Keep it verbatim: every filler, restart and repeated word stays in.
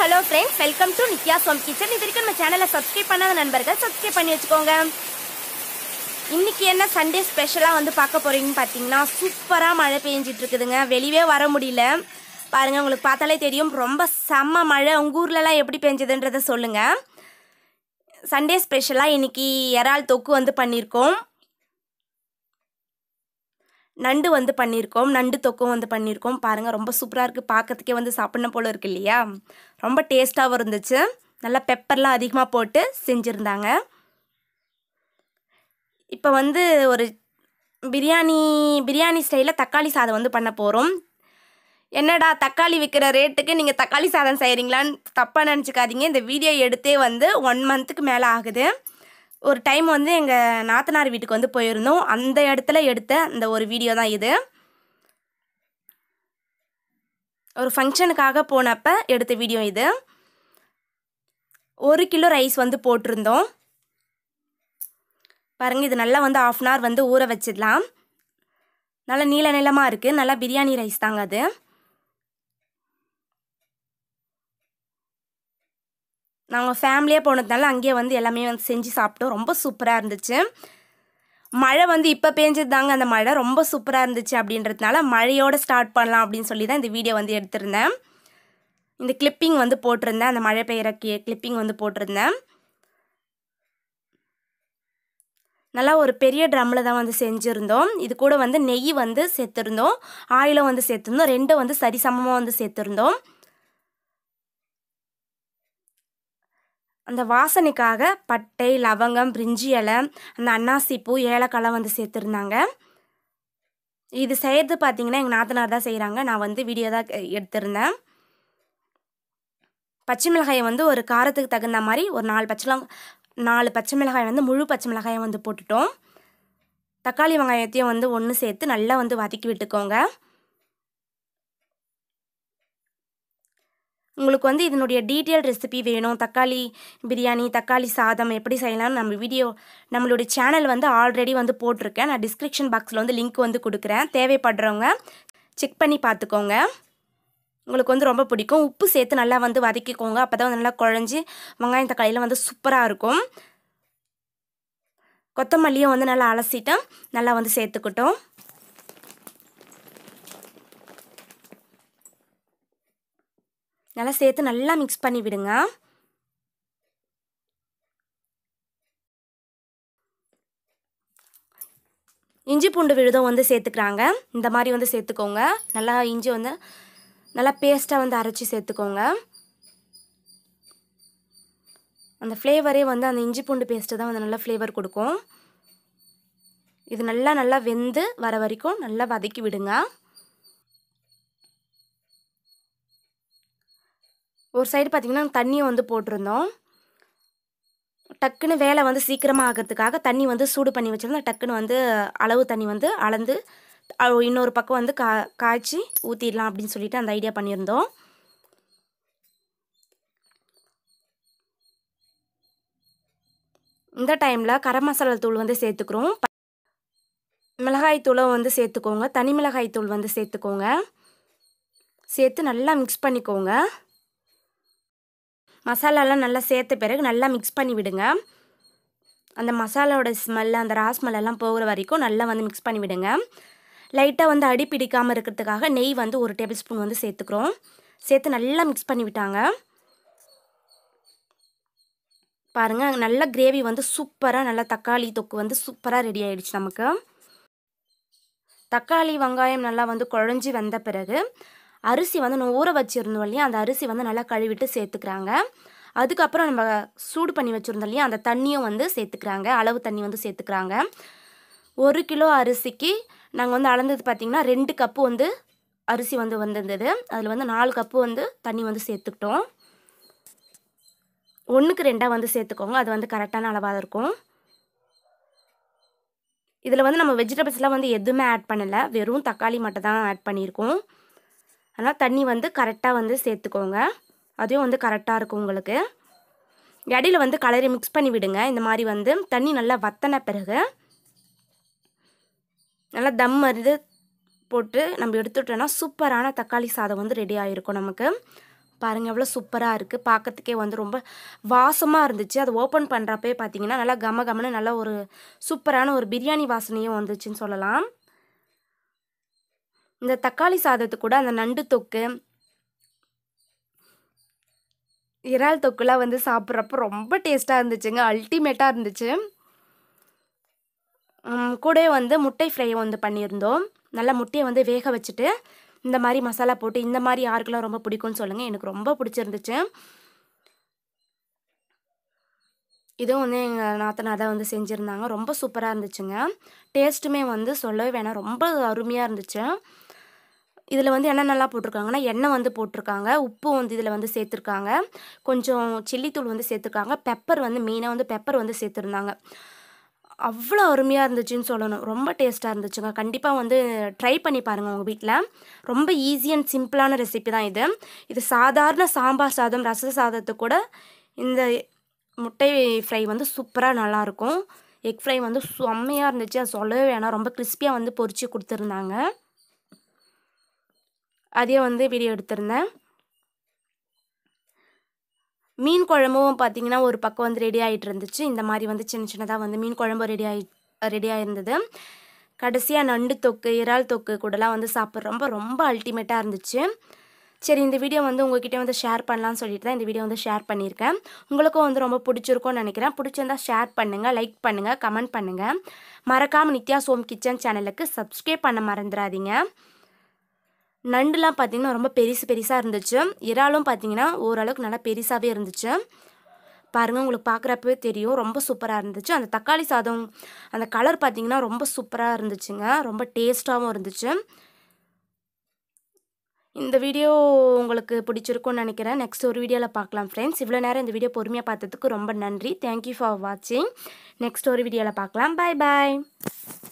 Hello friends, welcome to Nithya's Home Kitchen. If you have channel subscribe பண்ணாத நண்பர்கள் subscribe பண்ணி வெச்சுக்கோங்க. இன்னைக்கு என்ன சண்டே ஸ்பெஷலா வந்து பார்க்க போறீங்கன்னு பாத்தீங்கன்னா சூப்பரா மழை பெஞ்சிட்டு இருக்குதுங்க. வெளியவே வர முடியல. பாருங்க உங்களுக்கு பார்த்தாலே தெரியும் ரொம்ப செம்ம மழை. உங்க ஊர்ல எல்லாம் எப்படி பெஞ்சதுன்றதை சொல்லுங்க. சண்டே ஸ்பெஷலா இன்னைக்கு இறால் தொக்கு வந்து பண்ணிருக்கோம். நண்டு வந்து பண்ணியிருக்கோம் நண்டு தொக்கும் வந்து பண்ணியிருக்கோம் பாருங்கள் ரொம்ப சூப்பராக இருக்குது பார்க்கறதுக்கே வந்து சாப்பிடணும் போல இருக்கு இல்லையா ரொம்ப டேஸ்ட்டாகவும் இருந்துச்சு நல்லா பெப்பர்லாம் அதிகமாக போட்டு செஞ்சுருந்தாங்க இப்போ வந்து ஒரு பிரியாணி பிரியாணி ஸ்டைலில் தக்காளி சாதம் வந்து பண்ண போகிறோம் என்னடா தக்காளி விற்கிற ரேட்டுக்கு நீங்கள் தக்காளி சாதம் செய்கிறீங்களான்னு தப்பாக நினச்சிக்காதீங்க இந்த வீடியோ எடுத்தே வந்து ஒன் மந்த்துக்கு மேலே ஆகுது ஒரு டைம் வந்து எங்கள் நாத்தனார் வீட்டுக்கு வந்து போயிருந்தோம் அந்த இடத்துல எடுத்த அந்த ஒரு வீடியோ தான் இது ஒரு ஃபங்க்ஷனுக்காக போனப்போ எடுத்த வீடியோ இது ஒரு கிலோ ரைஸ் வந்து போட்டிருந்தோம் பாருங்கள் இது நல்லா வந்து ஆஃப் அன் ஹவர் வந்து ஊற வச்சிடலாம் நல்லா நீள நீளமாக இருக்குது நல்லா பிரியாணி ரைஸ் தாங்க அது நாங்கள் ஃபேமிலியாக போனதுனால அங்கேயே வந்து எல்லாமே வந்து செஞ்சு சாப்பிட்டோம் ரொம்ப சூப்பராக இருந்துச்சு மழை வந்து இப்போ பேஞ்சது தாங்க அந்த மழை ரொம்ப சூப்பராக இருந்துச்சு அப்படின்றதுனால மழையோடு ஸ்டார்ட் பண்ணலாம் அப்படின்னு சொல்லி தான் இந்த வீடியோ வந்து எடுத்திருந்தேன் இந்த கிளிப்பிங் வந்து போட்டிருந்தேன் அந்த மழை பெய்கிற கிளிப்பிங் வந்து போட்டிருந்தேன் நல்லா ஒரு பெரிய ட்ரம்மில் தான் வந்து செஞ்சுருந்தோம் இது கூட வந்து நெய் வந்து சேர்த்துருந்தோம் ஆயிலும் வந்து சேர்த்துருந்தோம் ரெண்டும் வந்து சரிசமமாக வந்து சேர்த்துருந்தோம் அந்த வாசனைக்காக பட்டை லவங்கம் பிரிஞ்சி இலை அந்த அன்னாசி பூ ஏலக்காய் வந்து சேர்த்துருந்தாங்க இது செய்கிறது பார்த்தீங்கன்னா எங்கள் நாத்தனார் தான் செய்கிறாங்க நான் வந்து வீடியோ தான் எடுத்திருந்தேன் பச்சை மிளகாயை வந்து ஒரு காரத்துக்கு தகுந்த மாதிரி ஒரு நாலு பச்சை நாலு பச்சை மிளகாய் வந்து முழு பச்சை மிளகாயை வந்து போட்டுட்டோம் தக்காளி வெங்காயத்தையும் வந்து ஒன்று சேர்த்து நல்லா வந்து வதக்கி விட்டுக்கோங்க உங்களுக்கு வந்து இதனுடைய டீட்டெயில் ரெசிபி வேணும் தக்காளி பிரியாணி தக்காளி சாதம் எப்படி செய்யலாம்னு நம்ம வீடியோ நம்மளுடைய சேனல் வந்து ஆல்ரெடி வந்து போட்டிருக்கேன் நான் டிஸ்கிரிப்ஷன் பாக்ஸில் வந்து லிங்க் வந்து கொடுக்குறேன் தேவைப்படுறவங்க செக் பண்ணி பார்த்துக்கோங்க உங்களுக்கு வந்து ரொம்ப பிடிக்கும் உப்பு சேர்த்து நல்லா வந்து வதக்கிக்கோங்க அப்போ தான் நல்லா குழஞ்சி வெங்காயம் தக்காளியில் வந்து சூப்பராக இருக்கும் கொத்தமல்லியும் வந்து நல்லா அலசிட்டு நல்லா வந்து சேர்த்துக்கிட்டோம் நல்லா சேர்த்து நல்லா மிக்ஸ் பண்ணி விடுங்க இஞ்சி பூண்டு விழுதும் வந்து சேர்த்துக்கிறாங்க இந்த மாதிரி வந்து சேர்த்துக்கோங்க நல்லா இஞ்சி வந்து நல்லா பேஸ்ட்டாக வந்து அரைச்சி சேர்த்துக்கோங்க அந்த ஃப்ளேவரே வந்து அந்த இஞ்சி பூண்டு பேஸ்ட்டு தான் வந்து நல்லா ஃப்ளேவர் கொடுக்கும் இது நல்லா நல்லா வெந்து வர வரைக்கும் நல்லா வதக்கி விடுங்க ஒரு சைடு பார்த்திங்கன்னா தண்ணியை வந்து போட்டிருந்தோம் டக்குன்னு வேலை வந்து சீக்கிரமாக ஆகிறதுக்காக தண்ணி வந்து சூடு பண்ணி வச்சுருந்தோம் டக்குன்னு வந்து அளவு தண்ணி வந்து அளந்து இன்னொரு பக்கம் வந்து கா காய்ச்சி ஊற்றிடலாம் அப்படின்னு சொல்லிட்டு அந்த ஐடியா பண்ணியிருந்தோம் இந்த டைமில் கரம் மசாலா தூள் வந்து சேர்த்துக்கிறோம் மிளகாய் தூளை வந்து சேர்த்துக்கோங்க தனி மிளகாய் தூள் வந்து சேர்த்துக்கோங்க சேர்த்து நல்லா மிக்ஸ் பண்ணிக்கோங்க மசாலாலாம் நல்லா சேர்த்த பிறகு நல்லா மிக்ஸ் பண்ணி விடுங்க அந்த மசாலாவோட ஸ்மெல் அந்த ரா ஸ்மெல்லாம் போகிற வரைக்கும் நல்லா வந்து மிக்ஸ் பண்ணி விடுங்க லைட்டாக வந்து அடி பிடிக்காமல் இருக்கிறதுக்காக நெய் வந்து ஒரு டேபிள் ஸ்பூன் வந்து சேர்த்துக்கிறோம் சேர்த்து நல்லா மிக்ஸ் பண்ணி விட்டாங்க பாருங்கள் நல்ல கிரேவி வந்து சூப்பராக நல்லா தக்காளி தொக்கு வந்து சூப்பராக ரெடி ஆகிடுச்சு நமக்கு தக்காளி வெங்காயம் நல்லா வந்து குழஞ்சி வந்த பிறகு அரிசி வந்து நம்ம ஊற வச்சுருந்தோம் இல்லையா அந்த அரிசி வந்து நல்லா கழுவிட்டு சேர்த்துக்கிறாங்க அதுக்கப்புறம் நம்ம சூடு பண்ணி வச்சுருந்தோம் இல்லையா அந்த தண்ணியும் வந்து சேர்த்துக்கிறாங்க அளவு தண்ணி வந்து சேர்த்துக்கிறாங்க ஒரு கிலோ அரிசிக்கு நாங்கள் வந்து அளந்தது பார்த்திங்கன்னா ரெண்டு கப்பு வந்து அரிசி வந்து வந்திருந்தது அதில் வந்து நாலு கப்பு வந்து தண்ணி வந்து சேர்த்துக்கிட்டோம் ஒன்றுக்கு ரெண்டாக வந்து சேர்த்துக்கோங்க அது வந்து கரெக்டான அளவாக இருக்கும் இதில் வந்து நம்ம வெஜிடபிள்ஸ்லாம் வந்து எதுவுமே ஆட் பண்ணலை வெறும் தக்காளி மட்டும் தான் ஆட் பண்ணியிருக்கோம் அதனால் தண்ணி வந்து கரெக்டாக வந்து சேர்த்துக்கோங்க அதுவும் வந்து கரெக்டாக இருக்கும் உங்களுக்கு இடையில வந்து கலரை மிக்ஸ் பண்ணி விடுங்க இந்த மாதிரி வந்து தண்ணி நல்லா வத்தின பிறகு நல்லா தம் வந்து போட்டு நம்ம எடுத்துட்டோன்னா சூப்பரான தக்காளி சாதம் வந்து ரெடி ஆகிருக்கும் நமக்கு பாருங்கள் எவ்வளோ சூப்பராக இருக்குது. பார்க்கறதுக்கே வந்து ரொம்ப வாசமாக இருந்துச்சு. அது ஓப்பன் பண்ணுறப்பே பார்த்தீங்கன்னா நல்லா கம கமன்னு நல்ல ஒரு சூப்பரான ஒரு பிரியாணி வாசனையும் வந்துச்சுன்னு சொல்லலாம். இந்த தக்காளி சாதத்துக்கு கூட அந்த நண்டு தொக்கு, இறால் தொக்குலாம் வந்து சாப்பிட்றப்ப ரொம்ப டேஸ்ட்டாக இருந்துச்சுங்க. அல்டிமேட்டாக இருந்துச்சு. கூடவே வந்து முட்டை ஃப்ரை வந்து பண்ணியிருந்தோம். நல்லா முட்டையை வந்து வேக வச்சுட்டு இந்த மாதிரி மசாலா போட்டு, இந்த மாதிரி யாருக்கெல்லாம் ரொம்ப பிடிக்கும்னு சொல்லுங்கள். எனக்கு ரொம்ப பிடிச்சிருந்துச்சு. இதுவும் வந்து எங்கள் நாத்தனார் தான் வந்து செஞ்சுருந்தாங்க. ரொம்ப சூப்பராக இருந்துச்சுங்க. டேஸ்ட்டுமே வந்து சொல்லவே வேணாம், ரொம்ப அருமையாக இருந்துச்சு. இதில் வந்து என்னென்னலாம் போட்டிருக்காங்கன்னா, எண்ணெய் வந்து போட்டிருக்காங்க, உப்பு வந்து இதில் வந்து சேர்த்துருக்காங்க, கொஞ்சம் சில்லித்தூள் வந்து சேர்த்துருக்காங்க, பெப்பர் வந்து மெயினாக வந்து பெப்பர் வந்து சேர்த்துருந்தாங்க. அவ்வளோ அருமையாக இருந்துச்சுன்னு சொல்லணும். ரொம்ப டேஸ்ட்டாக இருந்துச்சுங்க. கண்டிப்பாக வந்து ட்ரை பண்ணி பாருங்கள் உங்கள் வீட்டில். ரொம்ப ஈஸி அண்ட் சிம்பிளான ரெசிபி தான் இது. இது சாதாரண சாம்பார் சாதம், ரச சாதத்துக்கு கூட இந்த முட்டை ஃப்ரை வந்து சூப்பராக நல்லாயிருக்கும். எக் ஃப்ரை வந்து செம்மையாக இருந்துச்சு. அது சொல்லவே வேணாம். ரொம்ப கிறிஸ்பியாக வந்து பொரிச்சு கொடுத்துருந்தாங்க. அதையே வந்து வீடியோ எடுத்திருந்தேன். மீன் குழம்பும் பார்த்தீங்கன்னா ஒரு பக்கம் வந்து ரெடி ஆகிட்டு இருந்துச்சு. இந்த மாதிரி வந்து சின்ன சின்னதாக வந்து மீன் குழம்பு ரெடி ஆகி ரெடியாக இருந்தது. கடைசியாக நண்டு தொக்கு, இறால் தொக்கு கூடலாம் வந்து சாப்பிட்ற ரொம்ப ரொம்ப அல்டிமேட்டாக இருந்துச்சு. சரி, இந்த வீடியோ வந்து உங்ககிட்ட வந்து ஷேர் பண்ணலான்னு சொல்லிட்டு தான் இந்த வீடியோ வந்து ஷேர் பண்ணியிருக்கேன். உங்களுக்கும் வந்து ரொம்ப பிடிச்சிருக்கும்னு நினைக்கிறேன். பிடிச்சிருந்தா ஷேர் பண்ணுங்கள், லைக் பண்ணுங்கள், கமெண்ட் பண்ணுங்கள். மறக்காமல் நித்யா ஹோம் கிச்சன் சேனலுக்கு சப்ஸ்கிரைப் பண்ண மறந்துடாதீங்க. நண்டுலாம் பார்த்திங்கன்னா ரொம்ப பெருசு பெருசாக இருந்துச்சு. இறாலும் பார்த்திங்கன்னா ஓரளவுக்கு நல்லா பெருசாகவே இருந்துச்சு. பாருங்கள், உங்களுக்கு பார்க்குறப்பவே தெரியும், ரொம்ப சூப்பராக இருந்துச்சு. அந்த தக்காளி சாதம் அந்த கலர் பார்த்திங்கன்னா ரொம்ப சூப்பராக இருந்துச்சுங்க. ரொம்ப டேஸ்ட்டாகவும் இருந்துச்சு. இந்த வீடியோ உங்களுக்கு பிடிச்சிருக்கும்னு நினைக்கிறேன். நெக்ஸ்ட் ஒரு வீடியோவில் பார்க்கலாம் ஃப்ரெண்ட்ஸ். இவ்வளோ நேரம் இந்த வீடியோ பொறுமையாக பார்த்ததுக்கு ரொம்ப நன்றி. தேங்க்யூ ஃபார் வாட்சிங். நெக்ஸ்ட் ஒரு வீடியோவில் பார்க்கலாம். பாய் பாய்.